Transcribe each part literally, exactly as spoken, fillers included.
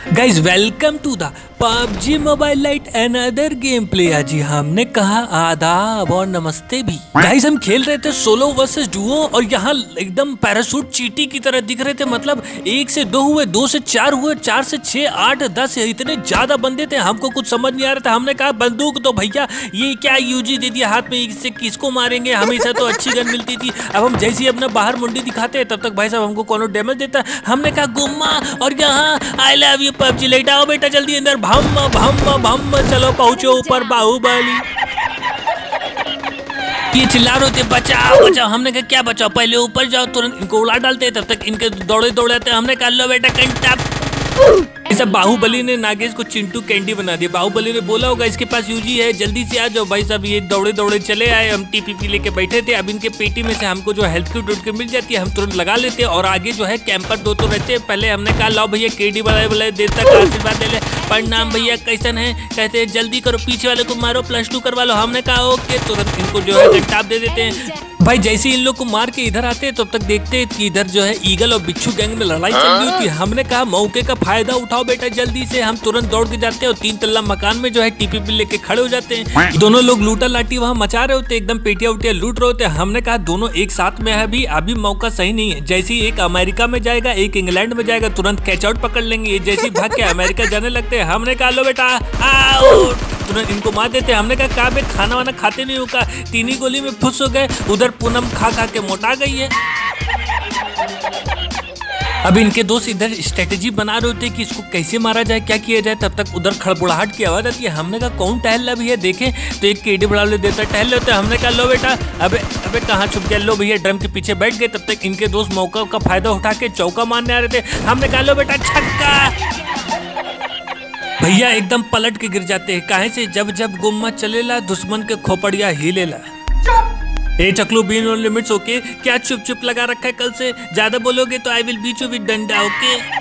Guys welcome to the PUBG mobile lite and other game play. जी हमने कहा आदाब और नमस्ते भी। गाइज हम खेल रहे थे सोलो वर्सेस डुओ और यहाँ एकदम पैराशूट चीटी की तरह दिख रहे थे। मतलब एक से दो हुए, दो से चार हुए, चार से छह, आठ, दस, इतने ज्यादा बंदे थे। हमको कुछ समझ नहीं आ रहा था। हमने कहा बंदूक तो भैया ये क्या यूजी दे दिया हाथ में, इससे किसको मारेंगे, हमेशा तो अच्छी गन मिलती थी। अब हम जैसे ही अपना बाहर मुंडी दिखाते तब तक भाई साहब हमको कौन डैमेज देता। हमने कहा गुम्मा और यहाँ I love you PUBG lite, आओ बेटा जल्दी अंदर, भम भम भम, चलो पहुंचो ऊपर बाहुबली। ये चिल्ला रहे थे बचाओ बचाओ। हमने कहा क्या बचाओ, पहले ऊपर जाओ, तुरंत इनको उड़ा डालते, तब तक इनके दौड़े दौड़े आते। हमने कहा लो बेटा कंटा। इस बाहुबली ने नागेश को चिंटू कैंडी बना दिया। बाहुबली ने बोला होगा इसके पास यूजी है, जल्दी से आ जाओ। भाई साहब ये दौड़े दौड़े चले आए, हम टीपीपी लेके बैठे थे। अब इनके पेटी में से हमको जो हेल्थ किट उठ के मिल जाती है, हम तुरंत लगा लेते और आगे जो है कैंपर दो तो रहते। पहले हमने कहा लाओ भैया केडी बनाए बनाए देर तक आशीर्वाद दे ले। प्रणाम भैया कैसन है, कहते जल्दी करो पीछे वाले को मारो, प्लस टू करवा लो। हमने कहा ओके, तुरंत इनको जो है कंटाप दे देते हैं। भाई जैसे इन लोग को मार के इधर आते हैं तब तक देखते हैं कि इधर जो है ईगल और बिच्छू गैंग में लड़ाई चल रही होती है। हमने कहा मौके का फायदा उठाओ बेटा जल्दी से। हम तुरंत दौड़ के जाते हैं और तीन तल्ला मकान में जो है टीपीपी लेके खड़े हो जाते हैं। दोनों लोग लूटा लाटी वहाँ मचा रहे होते, एकदम पेटिया उटिया लूट रहे होते। हमने कहा दोनों एक साथ में है, अभी अभी मौका सही नहीं है। जैसे ही एक अमेरिका में जाएगा, एक इंग्लैंड में जाएगा, तुरंत कैच आउट पकड़ लेंगे। जैसे भाग के अमेरिका जाने लगते हैं, हमने कहा लो बेटा आउट, तुरंत इनको मार देते। हमने कहा कहा बे खाना वाना खाते नहीं होगा, तीन ही गोली में फुस हो गए। उधर पूनम खा खा के मोटा गई है। अब इनके दोस्त इधर स्ट्रेटेजी बना रहे होते कि इसको कैसे मारा जाए, क्या किया जाए। तब तक उधर खड़बड़ाहट की आवाज आती है। हमने कहा कौन टहल रहा भैया, देखे तो एक केडी बढ़ा ले देता टहल लेते। हमने कहा लो बेटा, अबे अबे कहाँ छुप गया, लो भैया ड्रम के पीछे बैठ गए। तब तक इनके दोस्त मौका का फायदा उठा के चौका मारने आ रहे थे। हमने कहा लो बेटा छक्का। भैया एकदम पलट के गिर जाते हैं। काहे से, जब जब गुम्मा चलेला दुश्मन के खोपड़िया हिलेला। ए चकलू बीन और लिमिट्स ओके, क्या चुप चुप लगा रखा है कल से, ज्यादा बोलोगे तो I will beat you with डंडा ओके।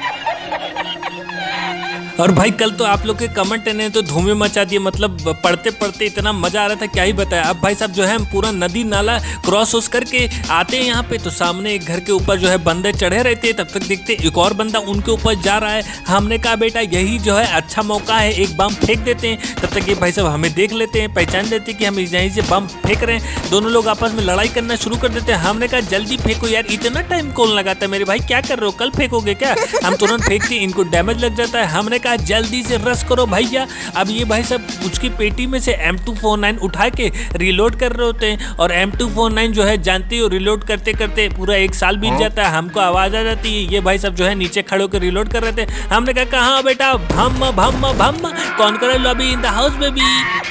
और भाई कल तो आप लोग के कमेंट ने तो धूमे मचा दिए, मतलब पढ़ते पढ़ते इतना मजा आ रहा था क्या ही बताया। अब भाई साहब जो है हम पूरा नदी नाला क्रॉस वॉस करके आते हैं यहाँ पे, तो सामने एक घर के ऊपर जो है बंदे चढ़े रहते हैं। तब तक देखते एक और बंदा उनके ऊपर जा रहा है। हमने कहा बेटा यही जो है अच्छा मौका है, एक बम फेंक देते हैं। तब तक ये भाई साहब हमें देख लेते हैं, पहचान लेते हैं कि हम यहीं से बम फेंक रहे हैं। दोनों लोग आपस में लड़ाई करना शुरू कर देते हैं। हमने कहा जल्दी फेंको यार, इतना टाइम कौन लगाता है मेरे भाई, क्या कर रहे हो, कल फेंकोगे क्या। हम तुरंत फेंकते, इनको डैमेज लग जाता है। हमने कहा जल्दी से रश करो भैया। अब ये भाई सब उसकी पेटी में से एम टू फोर नाइन उठा के रिलोड कर रहे होते हैं। और एम टू फोर नाइन जो है जानते हो रिलोड करते करते पूरा एक साल बीत जाता है। हमको आवाज आ जाती है, ये भाई सब जो है नीचे खड़े होकर रिलोड कर रहे थे। हमने कहा कहाँ बेटा, भम भम भम, कौन करे lobby in the house baby.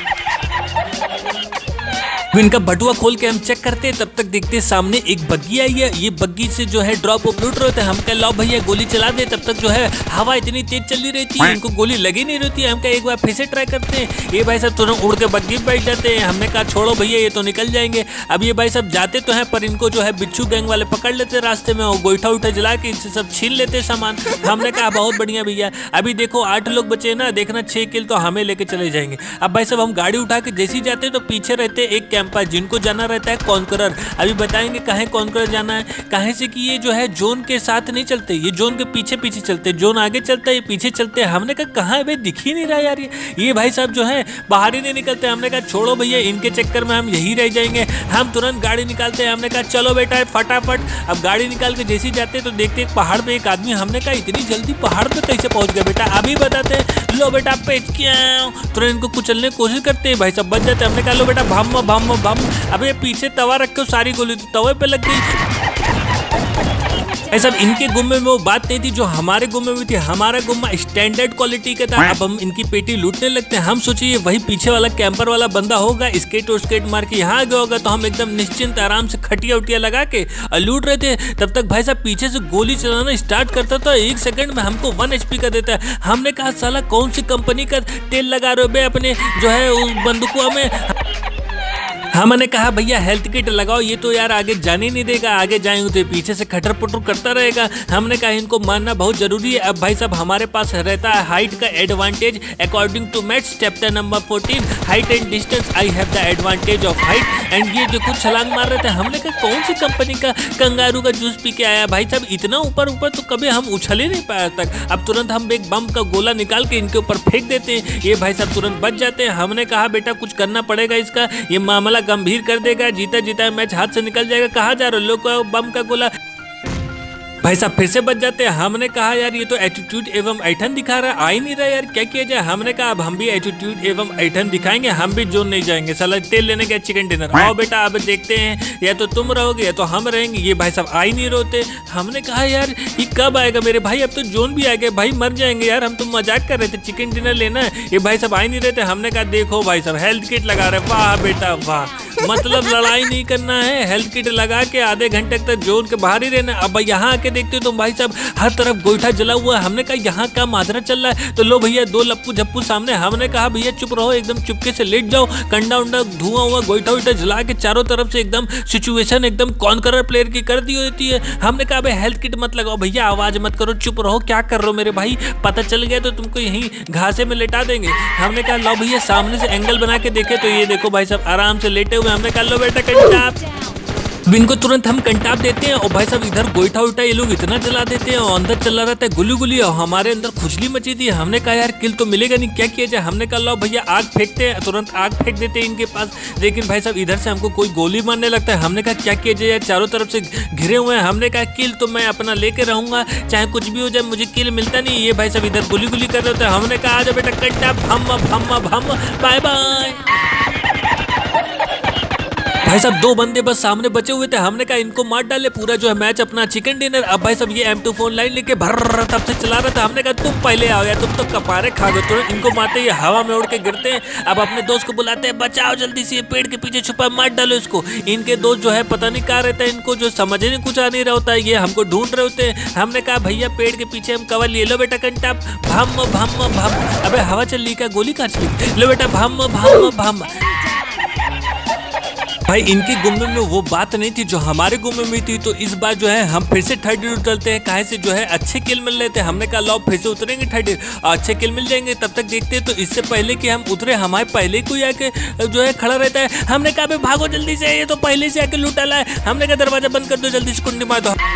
इनका बटुआ खोल के हम चेक करते हैं, तब तक देखते हैं सामने एक बग्गी आई है। ये बग्गी से जो है ड्रॉप ऑफ लूट रहे थे। हम कह लाओ भैया गोली चला दे। तब तक जो है हवा इतनी तेज चली रहती है, इनको गोली लगी नहीं रहती है। हम कहा एक बार फिर से ट्राई करते हैं। ये भाई साहब तुरंत उड़ के बग्गी बैठ जाते हैं। हमने कहा छोड़ो भैया ये तो निकल जाएंगे। अब ये भाई साहब जाते तो हैं, पर इनको जो है बिच्छू गैंग वाले पकड़ लेते रास्ते में और गोईठा उठा जला के इनसे सब छीन लेते सामान। हमने कहा बहुत बढ़िया भैया, अभी देखो आठ लोग बचे ना, देखना छह किल तो हमें लेके चले जाएंगे। अब भाई साहब हम गाड़ी उठा के जैसे ही जाते तो पीछे रहते एक कैंपर, जिनको जाना रहता है कॉन्करर। अभी बताएंगे कहाँ कॉन्करर जाना है। कहाँ से कि ये जो है जोन के साथ नहीं चलते, ये जोन के पीछे पीछे चलते। जोन आगे चलता है, ये पीछे चलते हैं। हमने कहा कहाँ है भाई, दिख ही नहीं रहा यार ये ये भाई साहब जो है बाहर ही नहीं निकलते। हमने कहा छोड़ो भैया, इनके चक्कर में हम यही रह जाएंगे। हम तुरंत गाड़ी निकालते हैं। हमने कहा चलो बेटा फटाफट। अब गाड़ी निकाल के जैसे ही जाते तो देखते एक पहाड़ पे एक आदमी। हमने कहा इतनी जल्दी पहाड़ पे कैसे पहुंच गया बेटा, अभी बताते हैं। लो बेटा पेच क्या, तुरंत इनको कुचलने की कोशिश करते हैं, भाई सब बच जाते हैं। हमने कहा लो बेटा भम भम भम। अबे पीछे तवा रखे हो, सारी गोली तो तवे पे लग गई। ऐसा इनके गुम्मे में वो बात नहीं थी जो हमारे गुम्मे में थी। हमारा गुम्मा स्टैंडर्ड क्वालिटी का था। अब हम इनकी पेटी लूटने लगते हैं। हम सोचिए वही पीछे वाला कैंपर वाला बंदा होगा, स्केट और स्केट मार के यहाँ आ गया होगा, तो हम एकदम निश्चिंत आराम से खटिया उटिया लगा के लूट रहे थे। तब तक भाई साहब पीछे से गोली चलाना स्टार्ट करता था, एक सेकंड में हमको वन एचपी का देता है। हमने कहा साला कौन सी कंपनी का तेल लगा रहे हो बे अपने जो है उस बंदूकों में। हमने कहा भैया हेल्थ किट लगाओ, ये तो यार आगे जाने नहीं देगा, आगे जाएंगे तो पीछे से खटर पुटर करता रहेगा। हमने कहा इनको मानना बहुत जरूरी है। अब भाई साहब हमारे पास रहता है हाइट का advantage according to maths chapter number fourteen, height and distance I have the advantage of height. And ये जो कुछ छलांग मार रहे थे, हमने कहा कौन सी कंपनी का कंगारू का जूस पी के आया भाई साहब, इतना ऊपर ऊपर तो कभी हम उछल ही नहीं पाया तक। अब तुरंत हम एक बम का गोला निकाल के इनके ऊपर फेंक देते हैं, ये भाई साहब तुरंत बच जाते हैं। हमने कहा बेटा कुछ करना पड़ेगा, इसका ये मामला गंभीर कर देगा, जीता जीता मैच हाथ से निकल जाएगा। कहाँ जा रहे हो लोग, बम का गोला भाई साहब फिर से बच जाते हैं। हमने कहा यार ये तो एटीट्यूड एवं ऐठन दिखा रहा है, आ ही नहीं रहा यार, क्या किया जाए। हमने कहा अब हम भी एटीट्यूड एवं ऐठन दिखाएंगे, हम भी जोन नहीं जाएंगे, साला तेल लेने गया चिकन डिनर। आओ बेटा अब देखते हैं, या तो तुम रहोगे या तो हम रहेंगे। ये भाई साहब आ ही नहीं रोते। हमने कहा यार ये कब आएगा मेरे भाई, अब तो जोन भी आ गया भाई, मर जाएंगे यार, हम तो मजाक कर रहे थे, चिकन डिनर लेना है। ये भाई साहब आ ही नहीं रहते। हमने कहा देखो भाई साहब हेल्थ किट लगा रहे, वाह बेटा वाह, मतलब लड़ाई नहीं करना है, हेल्थ किट लगा के आधे घंटे तक जोन के बाहर ही रहना। अब यहाँ आके देखते हो तो भाई साहब हर तरफ गोईठा जला हुआ है। हमने कहा यहाँ का माजरा चल रहा है, तो लो भैया दो लप्पू झप्पू सामने। हमने कहा भैया चुप रहो, एकदम चुपके से लेट जाओ, कंडा उंडा धुआं हुआ गोईठा उईठा जला के चारों तरफ से एकदम सिचुएशन एकदम कॉन्करर प्लेयर की कर दी होती है। हमने कहा हेल्थ किट मत लगाओ भैया, आवाज मत करो, चुप रहो, क्या कर रहे हो मेरे भाई, पता चल गया तो तुमको यहीं घासे में लेटा देंगे। हमने कहा लो भैया सामने से एंगल बना के देखे तो ये देखो भाई साहब आराम से लेटे हुए। हमने कहा लो बेटा कंटाप, इनको तुरंत हम कंटाप देते हैं। और भाई साहब इधर गोईठा उठा ये लोग इतना जला देते हैं, और अंदर चला रहता है गुली गुली, और हमारे अंदर खुजली मची थी। हमने कहा यार किल तो मिलेगा नहीं, क्या किया जाए। हमने कहा लो भैया आग फेंकते हैं, तुरंत आग फेंक देते हैं इनके पास। लेकिन भाई साहब इधर से हमको कोई गोली मारने लगता है। हमने कहा क्या किया जाए यार, चारों तरफ से घिरे हुए हैं। हमने कहा किल तो मैं अपना लेके रहूंगा, चाहे कुछ भी हो जाए, मुझे किल मिलता नहीं। ये भाई साहब इधर गुली गुली कर रहे थे। हमने कहा आजा बेटा कंटाप, भम भम भम, बाय बाय। भाई साहब दो बंदे बस सामने बचे हुए थे। हमने कहा इनको मार डाले, पूरा जो है मैच अपना चिकन डिनर। अब भाई साहब ये एम टू फोन लाइन लेके भर तब से चला रहा था। हमने कहा तुम पहले आओ यार, तुम तो कपारे खा गए। तो इनको मारते ये हवा में उड़ के गिरते हैं। अब अपने दोस्त को बुलाते हैं, बचाओ जल्दी से, ये पेड़ के पीछे छुपा, मार डालो इसको। इनके दोस्त जो है पता नहीं कहाँ रहता है, इनको जो समझने कुछ आ नहीं रहा होता है, ये हमको ढूंढ रहे होते हैं। हमने कहा भैया पेड़ के पीछे हम कवर ले लो बेटा कंटाप, भम भम भम। अबे हवा चल रही क्या, गोली कहाँ चली, लो बेटा भम भम भम। भाई इनके गुम्मे में वो बात नहीं थी जो हमारे गुम्मे में थी। तो इस बार जो है हम फिर से थर्ड ईयर उतरते हैं, कहे से जो है अच्छे किल मिल रहे थे। हमने कहा लो फिर से उतरेंगे थर्ड ईयर, अच्छे किल मिल जाएंगे। तब तक देखते हैं तो इससे पहले कि हम उतरे हमारे पहले कोई आके जो है खड़ा रहता है। हमने कहा भागो जल्दी से, ये तो पहले से आके लूट डाला है। हमने कहा दरवाजा बंद कर दो, जल्दी से कुंडी मार दो।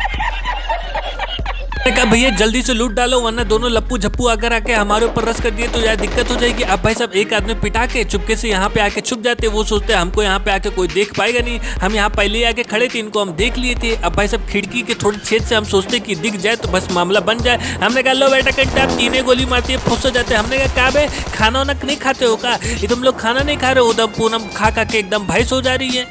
कहा भैया जल्दी से लूट डालो, वरना दोनों लप्पू झप्पू अगर आके हमारे ऊपर रस कर दिए तो यार दिक्कत हो जाएगी। अब भाई साहब एक आदमी पिटा के चुपके से यहाँ पे आके छुप जाते। वो सोचते हैं हमको यहाँ पे आके कोई देख पाएगा नहीं, हम यहाँ पहले ही आके खड़े थे, इनको हम देख लिए थे। अब भाई साहब खिड़की के थोड़े छेद से हम सोचते कि दिख जाए तो बस मामला बन जाए। हमने कहा लो बेटा कंटाप, तीनों गोली मारती है, फुस हो जाते हैं। हमने कहा बे खाना वाना नहीं खाते हो का, ये तुम लोग खाना नहीं खा रहे हो, एकदम पूनम खा खा के एकदम भैंस हो जा रही है।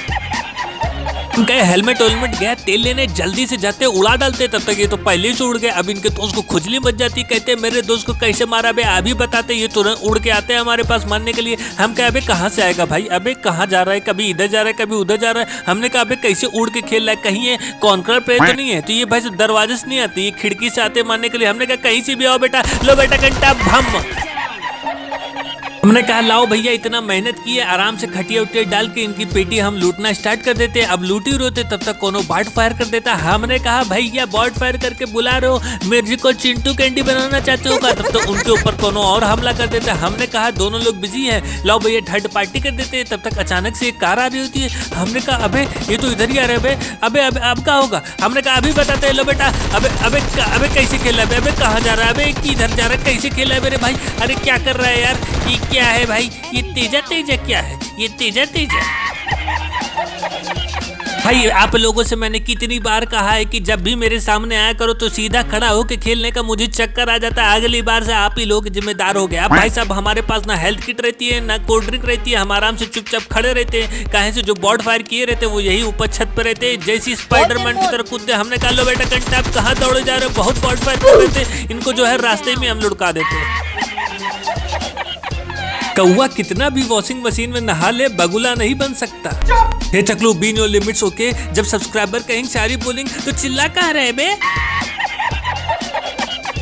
गए हेलमेट वेलमेट गया तेल लेने, जल्दी से जाते उड़ा डालते, तब तक ये तो पहले से उड़ गए। अब इनके दोस्त को खुजली मच जाती, कहते मेरे दोस्त को कैसे मारा बे, अभी बताते। ये तुरंत उड़ के आते हैं हमारे पास मारने के लिए। हम कहे अबे कहाँ से आएगा भाई, अबे कहाँ जा रहा है, कभी इधर जा रहा है कभी उधर जा रहा है। हमने कहा अबे कैसे उड़ के खेल रहा है, कहीं है कॉन्कर प्लेयर तो नहीं है। तो ये भाई दरवाजे से नहीं आती, ये खिड़की से आते मारने के लिए। हमने कहा कहीं से भी आओ बेटा, लो बेटा घंटा भम। हमने कहा लाओ भैया इतना मेहनत की है, आराम से खटिया उटिया डाल के इनकी पेटी हम लूटना स्टार्ट कर देते। अब लूट ही रोते तब तक कोनो बॉट फायर कर देता। हमने कहा भैया बॉट फायर करके बुला रहे हो, मेरे को चिंटू कैंडी बनाना चाहते हो का, तब तो उनके ऊपर कोनो और हमला कर देता। हमने कहा दोनों लोग बिजी है, लाओ भैया थर्ड पार्टी कर देते। तब तक अचानक से एक कार आ रही होती है। हमने कहा अबे ये तो इधर ही आ रहे अबे अबे अबे अब क्या होगा। हमने कहा अभी बताते हैं, लो बेटा अबे अबे अबे कैसे खेला है, अबे कहाँ जा रहा है, अबे किधर जा रहा है, कैसे खेला है मेरे भाई, अरे क्या कर रहा है यार, ये क्या है भाई, ये तेजा तेजा क्या है, ये तेजा तेजा। भाई आप लोगों से मैंने कितनी बार कहा है कि जब भी मेरे सामने आया करो तो सीधा खड़ा होकर खेलने का मुझे चक्कर आ जाता है। अगली बार से आप ही लोग जिम्मेदार हो गए। अब भाई साहब हमारे पास ना हेल्थ किट रहती है ना कोल्ड ड्रिंक रहती है, हम आराम से चुपचाप खड़े रहते हैं। कहीं से जो बॉट फायर किए रहते वो यही ऊपर छत पर रहते, जैसी स्पाइडरमैन की तरह कूदते। हमने कहा लो बेटा कंटा आप कहाँ दौड़े जा रहे हो, बहुत बॉट फायर कर रहे थे, इनको जो है रास्ते में हम लुढ़का देते। कौवा कितना भी वॉशिंग मशीन में नहा ले बगुला नहीं बन सकता। हे चकलू बीन योर लिमिट्स ओके। जब सब्सक्राइबर कहेंगे सारी बोलिंग तो चिल्ला कहाँ रहे बे।